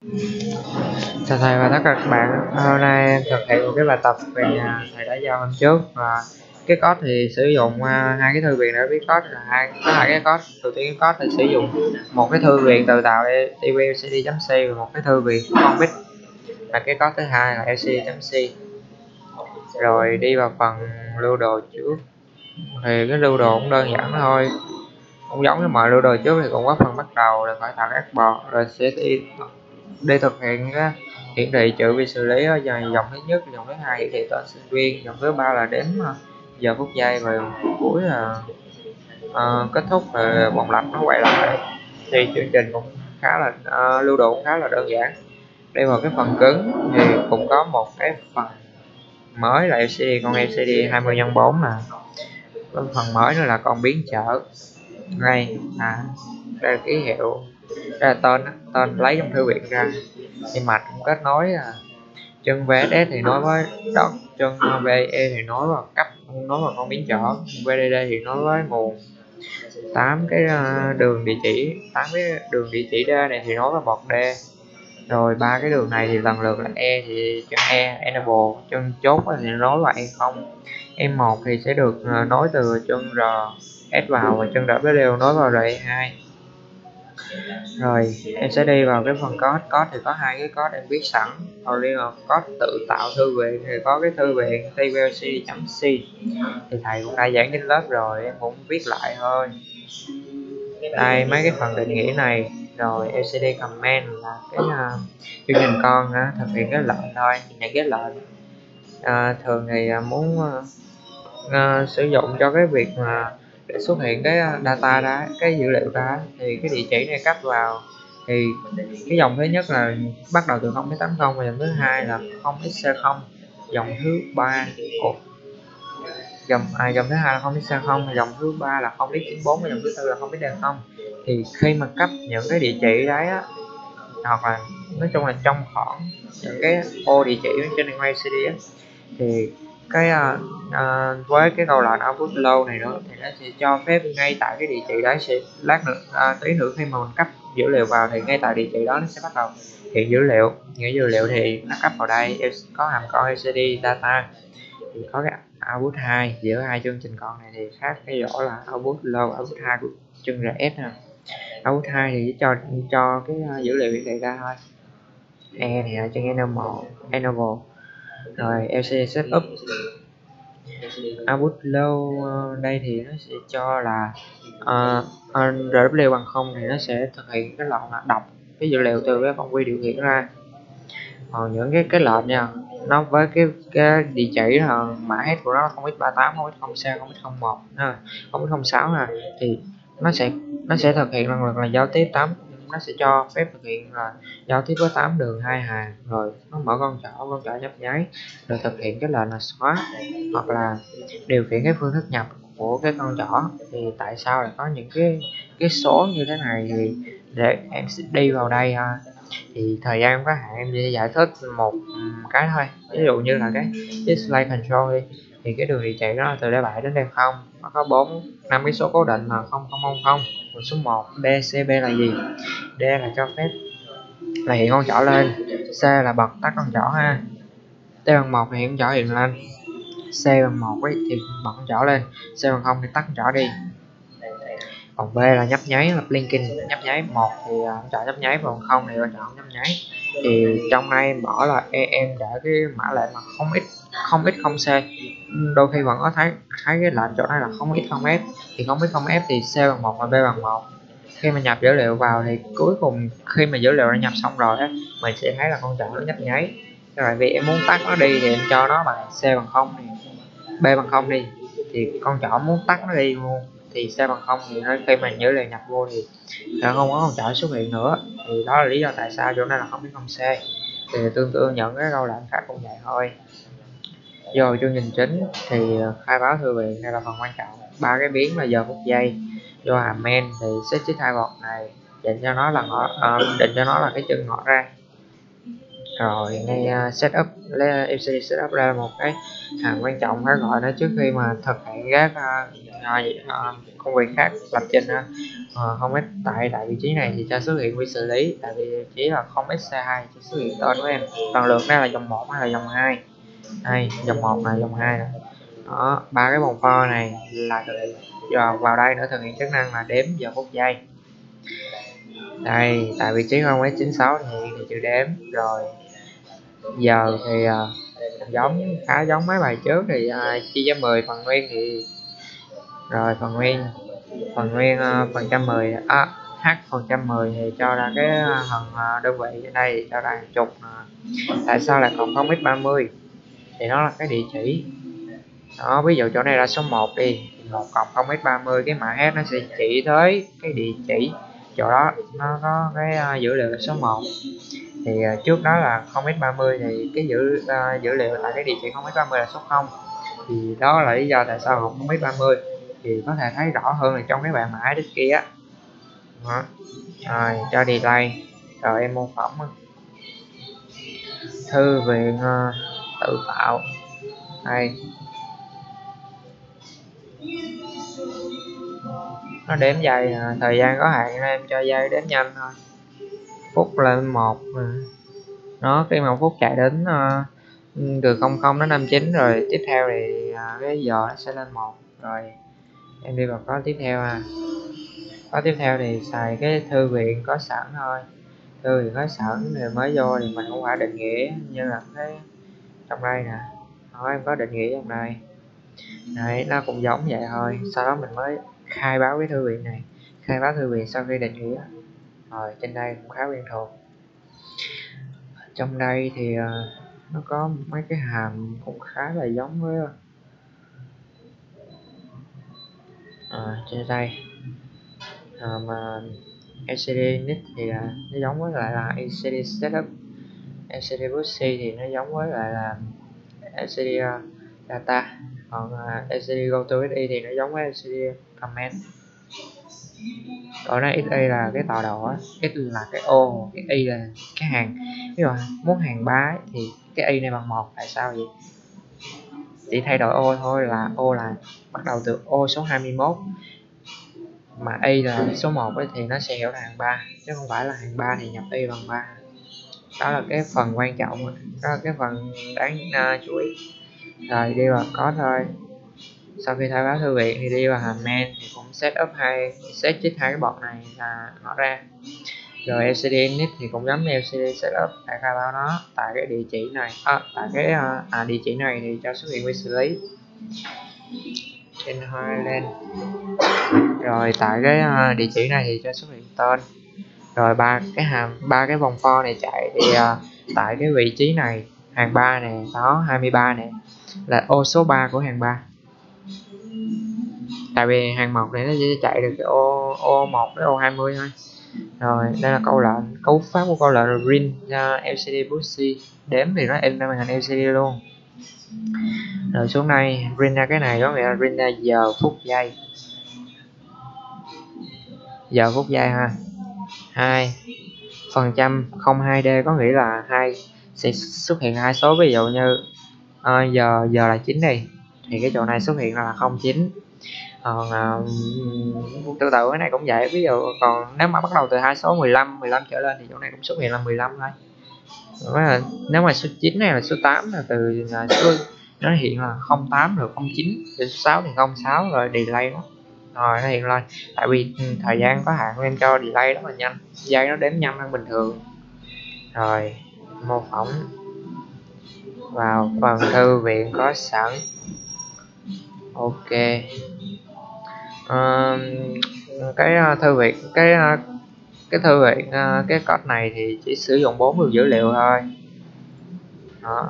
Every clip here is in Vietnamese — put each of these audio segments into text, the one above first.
Chào thầy và tất cả các bạn. Hôm nay em thực hiện một cái bài tập về thầy đã giao hôm trước, và cái code thì sử dụng hai cái thư viện để viết code là có hai cái code. Đầu tiên cái code thì sử dụng một cái thư viện tự tạo lcd.c và một cái thư viện Config là cái code thứ hai là lcd.c. Rồi đi vào phần lưu đồ trước, thì cái lưu đồ cũng đơn giản thôi, cũng giống như mọi lưu đồ trước thì cũng có phần bắt đầu là phải tạo export, rồi sẽ đi thực hiện cái hiển thị chữ vi xử lý ở dòng thứ nhất, dòng thứ hai hiển thị tên sinh viên, dòng thứ ba là đếm giờ phút giây, và cuối là kết thúc rồi vòng lặp nó quay lại. Thì chương trình cũng khá là lưu đồ cũng khá là đơn giản. Đây vào cái phần cứng thì cũng có một cái phần mới là LCD, con LCD 20x4 nè. Phần mới nữa là con biến trở đây, đây là ký hiệu, đây là tên lấy trong thư viện ra. Thì mạch cũng kết nối chân VSS thì nối với đất, chân VE thì nối vào con biến trở, VDD thì nối với nguồn. 8 cái đường địa chỉ, 8 cái đường địa chỉ D này thì nối vào bọt D. Rồi ba cái đường này thì lần lượt là E thì chân enable, chân chốt thì nối vào E0. E1 thì sẽ được nối từ chân R S vào, và chân W nối vào RE2. Rồi em sẽ đi vào cái phần code thì có hai cái code em viết sẵn. Đầu tiên là code tự tạo thư viện thì có cái thư viện tvlc.c thì thầy cũng đã giảng trên lớp rồi, em cũng viết lại thôi. Đây mấy cái phần định nghĩa này, rồi lcd command là cái chương trình con thực hiện cái lệnh thôi, nhận cái lệnh. Thường thì muốn sử dụng cho cái việc mà để xuất hiện cái data đó, cái dữ liệu đó, thì cái địa chỉ này cấp vào thì cái dòng thứ nhất là bắt đầu từ 0.80 và dòng thứ hai là 0xc0, dòng thứ ba dòng thứ hai là 0xc0, dòng thứ ba là 0x94 và dòng thứ tư là 0xd0. Thì khi mà cấp những cái địa chỉ đấy á, hoặc là nói chung là trong khoảng những cái ô địa chỉ trên array CD á, thì cái với cái câu lệnh output low này nữa thì nó sẽ cho phép ngay tại cái địa chỉ đấy, sẽ lát nữa tí nữa khi mà mình cấp dữ liệu vào thì ngay tại địa chỉ đó nó sẽ bắt đầu hiện dữ liệu. Những dữ liệu thì nó cấp vào đây có hàm con LCD data, thì có cái output 2. Giữa hai chương trình con này thì khác cái rõ là output low, output 2 của chương RS nè. Output 2 thì chỉ cho cái dữ liệu hiển thị ra thôi. E thì là chương enable. Rồi LCD setup. Output low đây thì nó sẽ cho là RW bằng 0 thì nó sẽ thực hiện cái lệnh là đọc cái dữ liệu từ cái con quy điều khiển ra. Còn những cái lệnh nha, nó với cái địa chỉ là mã head của nó là 0x38, 0x0c, 0x01, 0x06 nè, thì nó sẽ thực hiện lần lượt là giao tiếp 8, nó sẽ cho phép thực hiện là giao tiếp với 8 đường 2 hàng. Rồi nó mở con trỏ nhấp nháy rồi thực hiện cái lệnh là xóa, hoặc là điều khiển cái phương thức nhập của cái con trỏ. Thì tại sao lại có những cái số như thế này thì để em sẽ đi vào đây ha. Thì thời gian có hạn, em chỉ giải thích một cái thôi. Ví dụ như là cái display control đi, thì cái đường địa chỉ đó từ D7 đến D0 nó có 5 cái số cố định là 0000. Và số 1 DCB là gì? D là cho phép là hiện con trỏ lên, C là bật tắt con trỏ ha, T bằng 1 thì hiện con trỏ hiện lên, C bằng 1 ấy thì bật con trỏ lên, C bằng 0 thì tắt con trỏ đi. Còn B là nhấp nháy, là blinking, nhấp nháy. 1 thì chọn nhấp nháy, còn 0 thì chọn nhấp nháy. Thì trong này em bỏ là em để cái mã lệnh là 0x0c. Đôi khi vẫn có thấy cái lệnh chỗ này là 0x0f, thì 0x0f thì C bằng 1 và B bằng 1. Khi mà nhập dữ liệu vào thì cuối cùng khi mà dữ liệu đã nhập xong rồi á, mình sẽ thấy là con trỏ nó nhấp nháy. Rồi vì em muốn tắt nó đi thì em cho nó bằng C bằng 0 này, B bằng 0 đi, thì con trỏ muốn tắt nó đi luôn thì C bằng 0 thì nó khi mà dữ liệu nhập vô thì không có con trỏ xuất hiện nữa. Thì đó là lý do tại sao chỗ này là 0.0c. Thì tương tự những cái câu lệnh khác cũng vậy thôi. Vô chương trình chính thì khai báo thư viện đây là phần quan trọng. Ba cái biến là giờ phút giây. Vô hàm main thì set chích hai bọt này định cho nó là cái chân ngõ ra. Rồi ngay setup MCD setup ra một cái hàm quan trọng phải gọi nó trước khi mà thực hiện các công việc khác lập trình. Không ít tại vị trí này thì cho xuất hiện quy xử lý, tại vì chỉ là không x2 cho xuất hiện tên của em. Lần lượt đây là dòng 1 hay là dòng 2? Đây, dòng 1 này, dòng 2 này. Đó, ba cái vòng for này là vào đây nữa thực hiện chức năng là đếm giờ phút giây. Đây, tại vị trí 0x96 thì chữ đếm. Rồi giờ thì khá giống mấy bài trước thì chia cho 10 phần nguyên thì rồi phần nguyên phần trăm 10 h phần trăm 10 thì cho ra cái phần đơn vị ở đây thì cho ra hàng chục. Tại sao lại còn không x 30 thì nó là cái địa chỉ đó. Ví dụ chỗ này là số 1 đi, 1 cộng 0x30 cái mã hash nó sẽ chỉ tới cái địa chỉ chỗ đó nó có cái dữ liệu là số 1. Thì trước đó là 0x30 thì cái dữ liệu tại cái địa chỉ 0x30 là số 0. Thì đó là lý do tại sao học 0x30. Thì có thể thấy rõ hơn là trong cái bảng mã edit kia đó. Rồi cho delay. Rồi em mô phỏng thư viện tự tạo. Đây nó đếm giây, thời gian có hạn nên em cho giây đếm nhanh thôi, phút lên 1. Nó khi mà phút chạy đến từ 00 đến 59 rồi tiếp theo thì cái giờ nó sẽ lên 1. Rồi em đi vào có tiếp theo. Có tiếp theo thì xài cái thư viện có sẵn thôi. Thư viện có sẵn thì mới vô thì mình không phải định nghĩa như là cái trong đây nè. Đó, em có định nghĩa trong đây. Đấy, nó cũng giống vậy thôi. Sau đó mình mới khai báo cái thư viện này, khai báo thư viện sau khi định nghĩa. Rồi trên đây cũng khá quen thuộc. Trong đây thì nó có mấy cái hàm cũng khá là giống với trên đây mà LCD init thì nó giống với lại là LCD setup, LCD pussy thì nó giống với lại là LCD data, còn LCD go to XI thì nó giống với LCD comment. Còn nó XI là cái tọa độ, X là cái ô, cái Y là cái hàng. Ví dụ muốn hàng 3 thì cái Y này bằng 1. Tại sao vậy? Chỉ thay đổi ô thôi, là ô là bắt đầu từ ô số 21 mà Y là số 1 ấy, thì nó sẽ hiểu là hàng 3 chứ không phải là hàng 3 thì nhập Y bằng 3. Đó là cái phần quan trọng, đó là cái phần đáng chú ý. Rồi đi vào có thôi. Sau khi khai báo thư viện thì đi vào hàm main thì cũng set chích hai cái bọt này là mở ra. Rồi LCD init thì cũng giống như LCD setup, phải khai báo nó tại cái địa chỉ này, tại cái địa chỉ này thì cho xuất hiện quy xử lý trên hai lên. Rồi tại cái địa chỉ này thì cho xuất hiện tên. Rồi ba cái vòng for này chạy thì tại cái vị trí này hàng 3 này, đó 23 này là ô số 3 của hàng 3. Tại vì hàng 1 này nó chỉ chạy được cái ô 1 đến ô 20 thôi. Rồi đây là câu lệnh, cấu pháp của câu lệnh là print LCD pussy, đếm thì nó in ra màn hình LCD luôn. Rồi xuống đây print ra cái này có nghĩa là print ra giờ phút giây, giờ phút giây ha. 2% 02D có nghĩa là sẽ xuất hiện hai số, ví dụ như giờ là 9 đi thì cái chỗ này xuất hiện là 09. Còn tương tự cái này cũng vậy, ví dụ còn nếu mà bắt đầu từ hai số 15 trở lên thì chỗ này cũng xuất hiện là 15 thôi. Nếu mà số 9 này là số 8 là từ số nó hiện là 08 rồi 09 rồi số 6 thì 06 rồi delay đó. Rồi nó hiện lên tại vì thời gian có hạn nên cho delay rất là nhanh, giây nó đếm nhanh hơn bình thường. Rồi mô phỏng vào phần thư viện có sẵn. Ok. Cái thư viện cái code này thì chỉ sử dụng 4 nguồn dữ liệu thôi. Đó,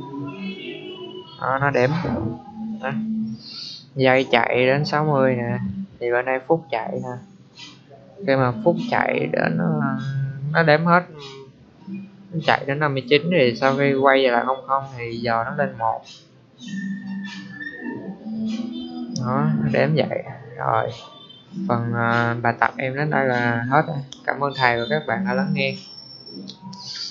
nó đếm đó. Giây chạy đến 60 nè, thì bên đây phút chạy nè. Khi mà phút chạy đến nó đếm hết, nó chạy đến 59 thì sau khi quay về lại 00 thì giờ nó lên 1. Đó, nó đếm vậy. Rồi phần bài tập em đến đây là hết. Cảm ơn thầy và các bạn đã lắng nghe.